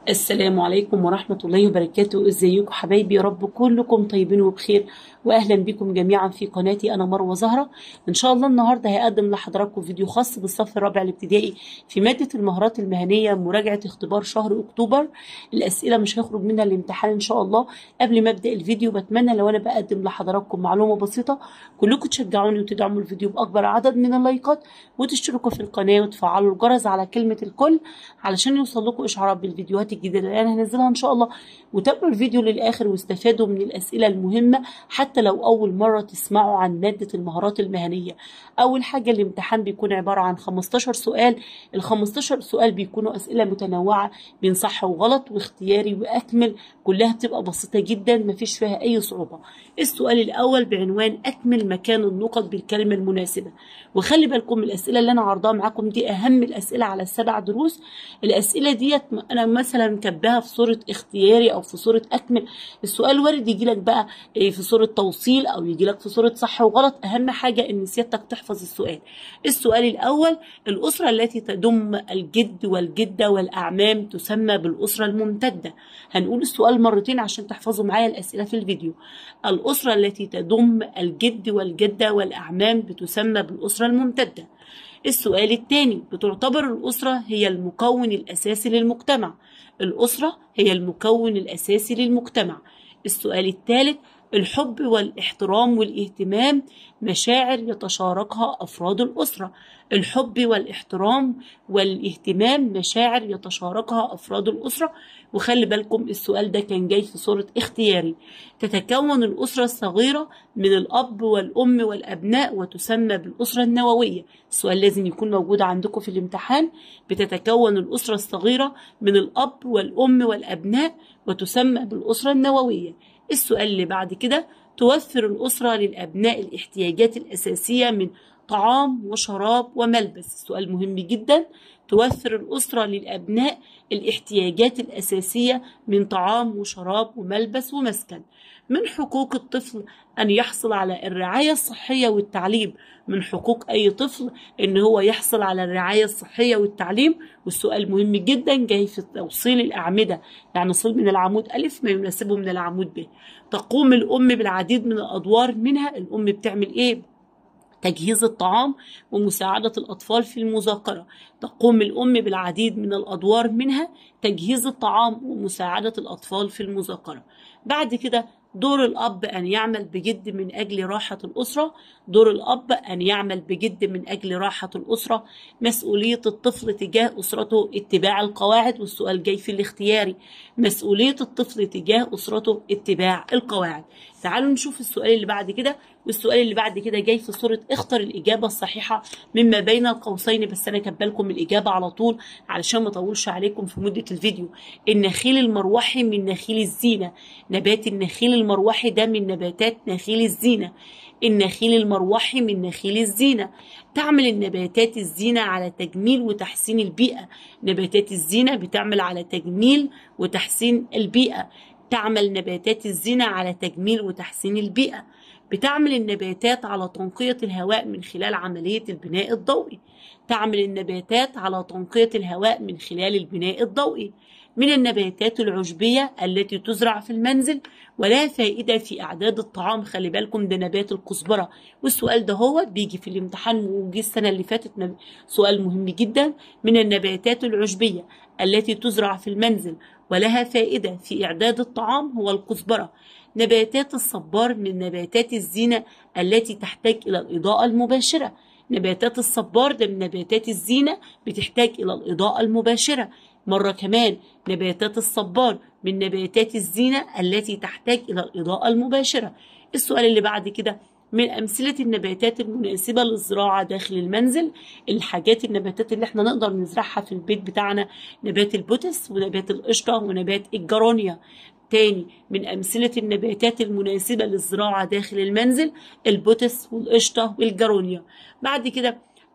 السلام عليكم ورحمة الله وبركاته. ازيكم حبايبي؟ يا رب كلكم طيبين وبخير، واهلا بكم جميعا في قناتي. انا مروة زهرة. ان شاء الله النهاردة هقدم لحضراتكم فيديو خاص بالصف الرابع الابتدائي في مادة المهارات المهنية، مراجعة اختبار شهر اكتوبر. الاسئلة مش هيخرج منها الامتحان ان شاء الله. قبل ما ابدا الفيديو بتمنى لو انا بقدم لحضراتكم معلومة بسيطة كلكم تشجعوني وتدعموا الفيديو باكبر عدد من اللايكات، وتشتركوا في القناة وتفعلوا الجرس على كلمة الكل علشان يوصل لكم اشعارات بالفيديوهات الجديدة اللي انا هنزلها ان شاء الله. وتابعوا الفيديو للاخر واستفادوا من الاسئله المهمه حتى لو اول مره تسمعوا عن ماده المهارات المهنيه. اول حاجه الامتحان بيكون عباره عن 15 سؤال. ال 15 سؤال بيكونوا اسئله متنوعه بين صح وغلط واختياري واكمل، كلها بتبقى بسيطه جدا مفيش فيها اي صعوبه. السؤال الاول بعنوان اكمل مكان النقط بالكلمه المناسبه. وخلي بالكم الاسئله اللي انا عارضاها معاكم دي اهم الاسئله على السبع دروس. الاسئله ديت انا مثلا كبها في صوره اختياري او في صوره اكمل. السؤال وارد يجي لك بقى في صوره توصيل او يجي لك في صوره صح وغلط، اهم حاجه ان سيادتك تحفظ السؤال. السؤال الاول: الاسره التي تضم الجد والجده والاعمام تسمى بالاسره الممتده. هنقول السؤال مرتين عشان تحفظوا معايا الاسئله في الفيديو. الاسره التي تضم الجد والجده والاعمام بتسمى بالاسره الممتده. السؤال الثاني: بتعتبر الأسرة هي المكون الأساسي للمجتمع. الأسرة هي المكون الأساسي للمجتمع. السؤال الثالث: الحب والاحترام والاهتمام مشاعر يتشاركها أفراد الأسرة. الحب والاحترام والاهتمام مشاعر يتشاركها أفراد الأسرة. وخلي بالكم السؤال ده كان جاي في صورة اختياري. تتكون الأسرة الصغيرة من الأب والأم والأبناء وتسمى بالأسرة النووية. السؤال لازم يكون موجود عندكم في الامتحان. بتتكون الأسرة الصغيرة من الأب والأم والأبناء وتسمى بالأسرة النووية. السؤال اللي بعد كده: توفر الأسرة للأبناء الاحتياجات الأساسية من طعام وشراب وملبس. السؤال مهم جدا. توفر الأسرة للأبناء الاحتياجات الأساسية من طعام وشراب وملبس ومسكن. من حقوق الطفل أن يحصل على الرعاية الصحية والتعليم. من حقوق أي طفل إن هو يحصل على الرعاية الصحية والتعليم. والسؤال مهم جدا جاي في توصيل الأعمدة، يعني صل من العمود ألف ما يناسبه من العمود ب. تقوم الأم بالعديد من الأدوار، منها الأم بتعمل إيه؟ تجهيز الطعام ومساعدة الأطفال في المذاكرة. تقوم الأم بالعديد من الأدوار، منها تجهيز الطعام ومساعدة الأطفال في المذاكرة. بعد كده: دور الأب أن يعمل بجد من أجل راحة الأسرة. دور الأب أن يعمل بجد من أجل راحة الأسرة. مسؤولية الطفل تجاه أسرته اتباع القواعد. والسؤال جاي في الاختياري. مسؤولية الطفل تجاه أسرته اتباع القواعد. تعالوا نشوف السؤال اللي بعد كده. والسؤال اللي بعد كده جاي في صورة اختر الإجابة الصحيحة مما بين القوسين، بس أنا كاتبه لكم الإجابة على طول علشان ما اطولش عليكم في مدة الفيديو. النخيل المروحي من نخيل الزينة. نبات النخيل المروحي ده من نباتات نخيل الزينة. النخيل المروحي من نخيل الزينة. تعمل النباتات الزينة على تجميل وتحسين البيئة. نباتات الزينة بتعمل على تجميل وتحسين البيئة. تعمل نباتات الزينة على تجميل وتحسين البيئة. بتعمل النباتات على تنقية الهواء من خلال عملية البناء الضوئي. تعمل النباتات على تنقية الهواء من خلال البناء الضوئي. من النباتات العشبية التي تزرع في المنزل ولا فائدة في إعداد الطعام. خلي بالكم ده نبات الكزبرة. والسؤال ده هو بيجي في الامتحان وجي السنة اللي فاتت سؤال مهم جدا. من النباتات العشبية التي تزرع في المنزل ولها فائدة في إعداد الطعام هو الكزبرة. نباتات الصبار من نباتات الزينة التي تحتاج إلى الإضاءة المباشرة. نباتات الصبار ده من نباتات الزينة بتحتاج إلى الإضاءة المباشرة. مرة كمان: نباتات الصبار من نباتات الزينة التي تحتاج إلى الإضاءة المباشرة. السؤال اللي بعد كده: من أمثلة النباتات المناسبة للزراعة داخل المنزل. النباتات اللي احنا نقدر نزرعها في البيت بتاعنا: نبات البوتس ونبات القشطة ونبات الجارونيا. تاني: من أمثلة النباتات المناسبة للزراعة داخل المنزل البوتس والقشطة والجارونيا. بعد كده: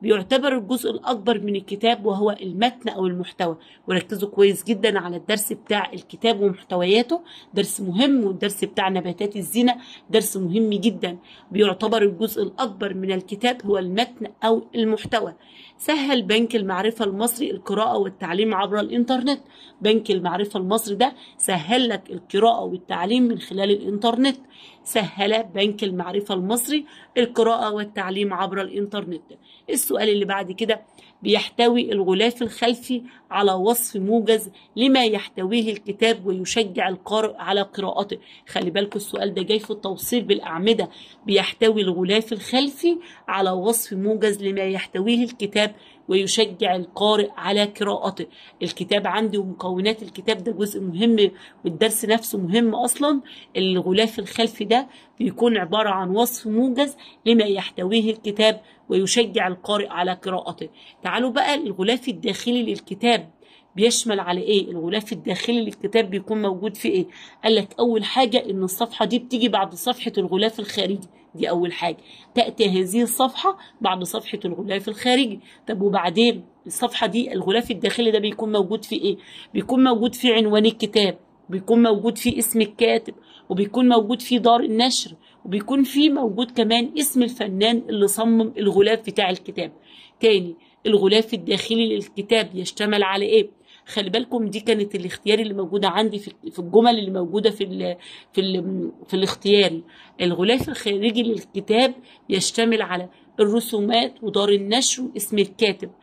بيعتبر الجزء الأكبر من الكتاب وهو المتن أو المحتوى. وركزوا كويس جدا على الدرس بتاع الكتاب ومحتوياته، درس مهم، والدرس بتاع نباتات الزينة درس مهم جدا. بيعتبر الجزء الأكبر من الكتاب هو المتن أو المحتوى. سهل بنك المعرفة المصري القراءة والتعليم عبر الإنترنت. بنك المعرفة المصري ده سهل لك القراءة والتعليم من خلال الإنترنت. سهل بنك المعرفة المصري القراءة والتعليم عبر الإنترنت. السؤال اللي بعد كده، بيحتوي الغلاف الخلفي على وصف موجز لما يحتويه الكتاب ويشجع القارئ على قراءته. خلي بالكم السؤال ده جاي في التوصيل بالأعمدة. بيحتوي الغلاف الخلفي على وصف موجز لما يحتويه الكتاب ويشجع القارئ على قراءته. الكتاب عندي ومكونات الكتاب ده جزء مهم، والدرس نفسه مهم أصلا. الغلاف الخلفي ده بيكون عبارة عن وصف موجز لما يحتويه الكتاب ويشجع القارئ على قراءته. تعالوا بقى الغلاف الداخلي للكتاب بيشمل على ايه؟ الغلاف الداخلي للكتاب بيكون موجود في ايه؟ قال لك اول حاجة ان الصفحة دي بتيجي بعد صفحة الغلاف الخارجي، دي اول حاجة، تأتي هذه الصفحة بعد صفحة الغلاف الخارجي. طب وبعدين الصفحة دي الغلاف الداخلي ده بيكون موجود في ايه؟ بيكون موجود في عنوان الكتاب، بيكون موجود في اسم الكاتب، وبيكون موجود في دار النشر، وبيكون في موجود كمان اسم الفنان اللي صمم الغلاف بتاع الكتاب. تاني، الغلاف الداخلي للكتاب يشتمل على ايه؟ خلي بالكم دي كانت الاختياري اللي موجوده عندي في الجمل اللي موجوده في الاختياري. الغلاف الخارجي للكتاب يشتمل على الرسومات ودار النشر واسم الكاتب.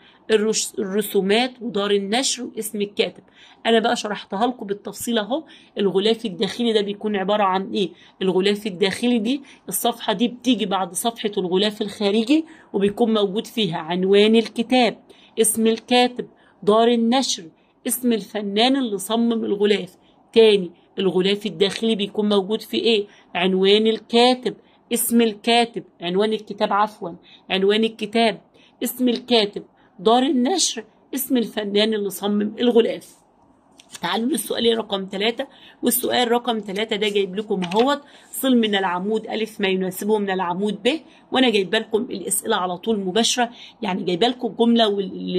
الرسومات ودار النشر واسم الكاتب. انا بقى شرحتها لكم بالتفصيل اهو. الغلاف الداخلي ده بيكون عباره عن ايه؟ الغلاف الداخلي دي الصفحه دي بتيجي بعد صفحه الغلاف الخارجي، وبيكون موجود فيها عنوان الكتاب، اسم الكاتب، دار النشر، اسم الفنان اللي صمم الغلاف. تاني، الغلاف الداخلي بيكون موجود في ايه؟ عنوان الكاتب، اسم الكاتب، عنوان الكتاب عفوا، عنوان الكتاب، اسم الكاتب، دار النشر، اسم الفنان اللي صمم الغلاف. تعالوا للسؤال رقم 3. والسؤال رقم 3 ده جايب لكم اهوت، صل من العمود ألف ما يناسبه من العمود ب. وانا جايبه لكم الاسئله على طول مباشره، يعني جايبه لكم الجمله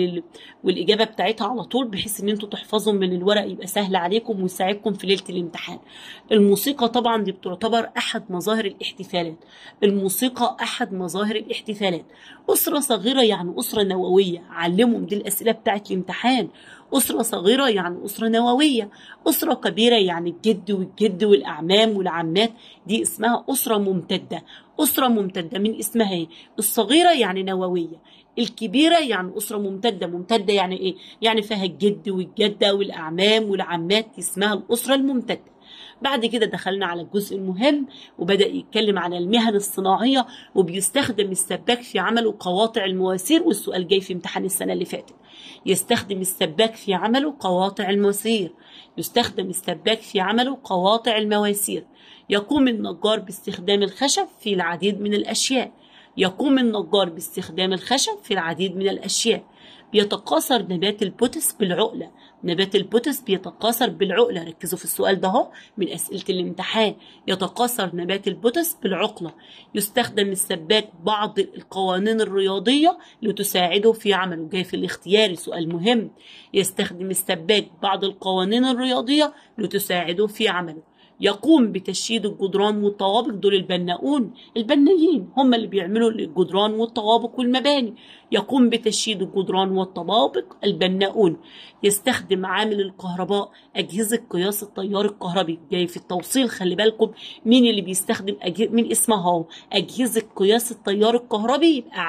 والاجابه بتاعتها على طول، بحيث ان انتوا تحفظوا من الورق، يبقى سهل عليكم ويساعدكم في ليله الامتحان. الموسيقى طبعا دي بتعتبر احد مظاهر الاحتفالات. الموسيقى احد مظاهر الاحتفالات. اسره صغيره يعني اسره نوويه، علمهم دي الاسئله بتاعت الامتحان. أسرة صغيرة يعني أسرة نووية. أسرة كبيرة يعني الجد والجد والأعمام والعمات، دي اسمها أسرة ممتدة. أسرة ممتدة من اسمها ايه؟ الصغيرة يعني نووية، الكبيرة يعني أسرة ممتدة. ممتدة يعني ايه؟ يعني فيها الجد والجدة والأعمام والعمات، اسمها الأسرة الممتدة. بعد كده دخلنا على الجزء المهم، وبدأ يتكلم عن المهن الصناعية، وبيستخدم السباك في عمله قواطع المواسير. والسؤال جاي في امتحان السنة اللي فاتت. يستخدم السباك في عمله قواطع المواسير. يستخدم السباك في عمله قواطع المواسير. يقوم النجار باستخدام الخشب في العديد من الأشياء. يقوم النجار باستخدام الخشب في العديد من الأشياء. بيتكاثر نبات البوتس بالعقلة. نبات البوتس بيتكاثر بالعقلة. ركزوا في السؤال ده اهو من أسئلة الامتحان. يتكاثر نبات البوتس بالعقلة. يستخدم السباك بعض القوانين الرياضية لتساعده في عمله. جاي في الاختياري سؤال مهم. يستخدم السباك بعض القوانين الرياضية لتساعده في عمله. يقوم بتشييد الجدران والطوابق. دول البناؤون، البنايين هم اللي بيعملوا الجدران والطوابق والمباني. يقوم بتشييد الجدران والطوابق البناؤون. يستخدم عامل الكهرباء أجهزة قياس التيار الكهربي. جاي في التوصيل، خلي بالكم مين اللي بيستخدم مين اسمها اهو أجهزة قياس التيار الكهربي، يبقى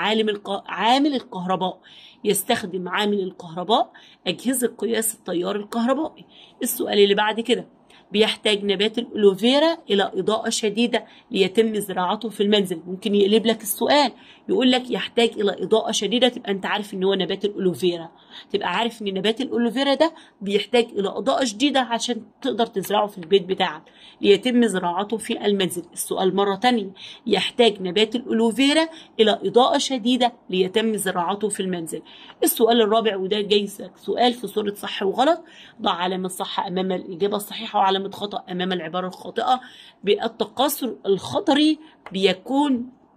عامل الكهرباء. يستخدم عامل الكهرباء أجهزة قياس التيار الكهربائي. السؤال اللي بعد كده، بيحتاج نبات الألوفيرا إلى إضاءة شديدة ليتم زراعته في المنزل. ممكن يقلب لك السؤال يقول لك يحتاج إلى إضاءة شديدة، تبقى أنت عارف إن هو نبات الألوفيرا. تبقى عارف إن نبات الألوفيرا ده بيحتاج إلى إضاءة شديدة عشان تقدر تزرعه في البيت بتاعك ليتم زراعته في المنزل. السؤال مرة تانية، يحتاج نبات الألوفيرا إلى إضاءة شديدة ليتم زراعته في المنزل. السؤال الرابع، وده جاي سؤال في صورة صح وغلط. ضع علامة صح أمام الإجابة الصحيحة وعلامة خطأ أمام العبارة الخاطئة. بالتكاثر الخضري بيكون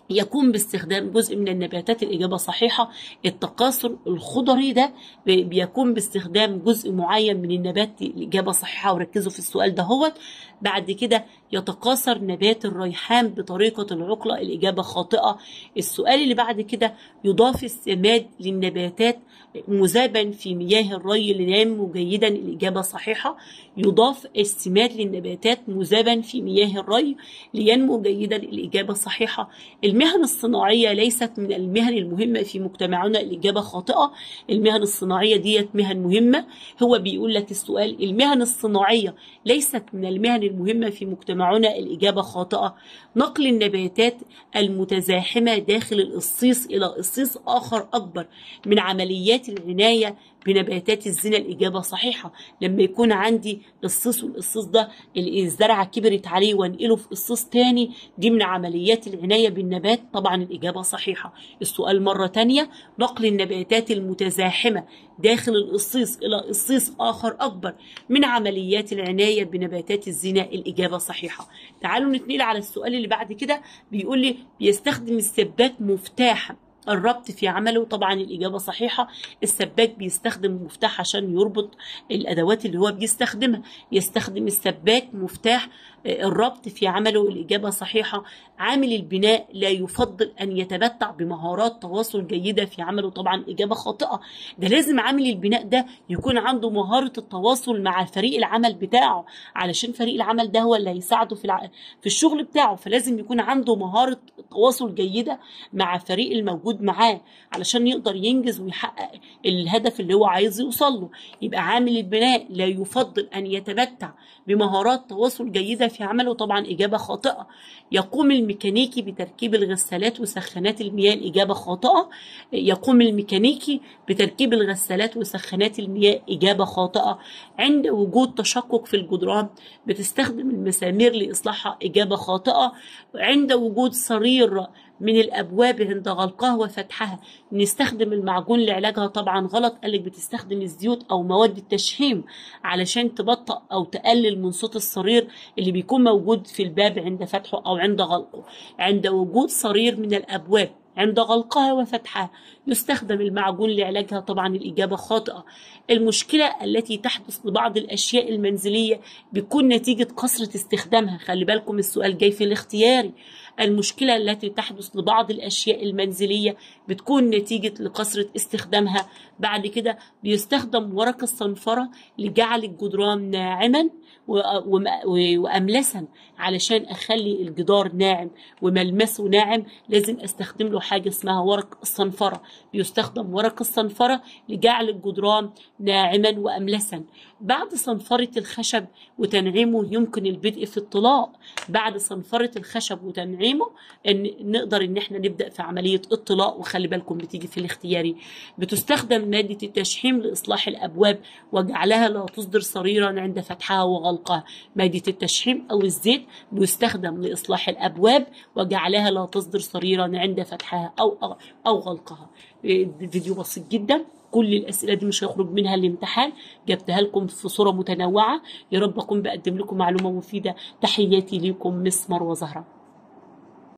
يقوم باستخدام جزء من النباتات. الإجابة صحيحة. التكاثر الخضري ده بيقوم باستخدام جزء معين من النبات. الإجابة صحيحة، وركزوا في السؤال ده. هو بعد كده يتكاثر نبات الريحان بطريقة العقلة. الإجابة خاطئة. السؤال اللي بعد كده يضاف السماد للنباتات مذابا في مياه الري لينمو جيدا. الإجابة صحيحة. يضاف السماد للنباتات مذابا في مياه الري لينمو جيدا. الإجابة صحيحة. المهن الصناعية ليست من المهن المهمة في مجتمعنا. الإجابة خاطئة. المهن الصناعية ديت مهن مهمة. هو بيقول لك السؤال المهن الصناعية ليست من المهن المهمة في مجتمعنا. الإجابة خاطئة. نقل النباتات المتزاحمة داخل القصيص إلى قصيص آخر أكبر من عمليات العناية بنباتات الزينة. الإجابة صحيحة. لما يكون عندي قصيص والقصيص ده الزرعة كبرت عليه وانقله في قصيص تاني، دي من عمليات العناية بالنبات. طبعا الإجابة صحيحة. السؤال مرة تانية، نقل النباتات المتزاحمة داخل القصيص إلى قصيص آخر أكبر من عمليات العناية بنباتات الزينة. الإجابة صحيحة. تعالوا نتنقل على السؤال اللي بعد كده. بيقول لي بيستخدم السباك مفتاح الربط في عمله. طبعا الإجابة صحيحة. السباك بيستخدم مفتاح عشان يربط الأدوات اللي هو بيستخدمها. يستخدم السباك مفتاح الربط في عمله. الإجابة صحيحة. عامل البناء لا يفضل أن يتمتع بمهارات تواصل جيدة في عمله. طبعا إجابة خاطئة. ده لازم عامل البناء ده يكون عنده مهارة التواصل مع فريق العمل بتاعه، علشان فريق العمل ده هو اللي هيساعده في الشغل بتاعه. فلازم يكون عنده مهارة تواصل جيدة مع فريق الموجود معاه علشان يقدر ينجز ويحقق الهدف اللي هو عايز يوصل له. يبقى عامل البناء لا يفضل أن يتمتع بمهارات تواصل جيدة في عمله. طبعا إجابة خاطئة. يقوم الميكانيكي بتركيب الغسالات وسخانات المياه. الإجابة خاطئة. يقوم الميكانيكي بتركيب الغسالات وسخانات المياه. إجابة خاطئة. عند وجود تشقق في الجدران بتستخدم المسامير لإصلاحها. إجابة خاطئة. عند وجود صرير من الأبواب عند غلقها وفتحها نستخدم المعجون لعلاجها. طبعا غلط. قالك بتستخدم الزيوت أو مواد التشحيم علشان تبطئ أو تقلل من صوت الصرير اللي بيكون موجود في الباب عند فتحه أو عند غلقه. عند وجود صرير من الأبواب عند غلقها وفتحها يستخدم المعجون لعلاجها. طبعا الإجابة خاطئة. المشكلة التي تحدث لبعض الأشياء المنزلية بيكون نتيجة كثرة استخدامها. خلي بالكم السؤال جاي في الاختياري. المشكلة التي تحدث لبعض الأشياء المنزلية بتكون نتيجة لكثرة استخدامها. بعد كده بيستخدم ورق الصنفرة لجعل الجدران ناعما وأملسا. علشان أخلي الجدار ناعم وملمسه ناعم لازم أستخدم له حاجة اسمها ورق الصنفرة. بيستخدم ورق الصنفرة لجعل الجدران ناعما وأملسا. بعد صنفرة الخشب وتنعيمه يمكن البدء في الطلاء. بعد صنفرة الخشب وتنعيمه نقدر ان احنا نبدأ في عملية الطلاء. وخلي بالكم بتيجي في الاختياري. بتستخدم مادة التشحيم لإصلاح الأبواب وجعلها لا تصدر صريرا عند فتحها وغلقها. مادة التشحيم أو الزيت بيستخدم لإصلاح الأبواب وجعلها لا تصدر صريرا عند فتحها أو غلقها. فيديو بسيط جدا. كل الأسئلة دي مش هيخرج منها الامتحان. جبتها لكم في صورة متنوعة. يا رب أكون بقدم لكم معلومة مفيدة. تحياتي لكم مس مروة زهرة.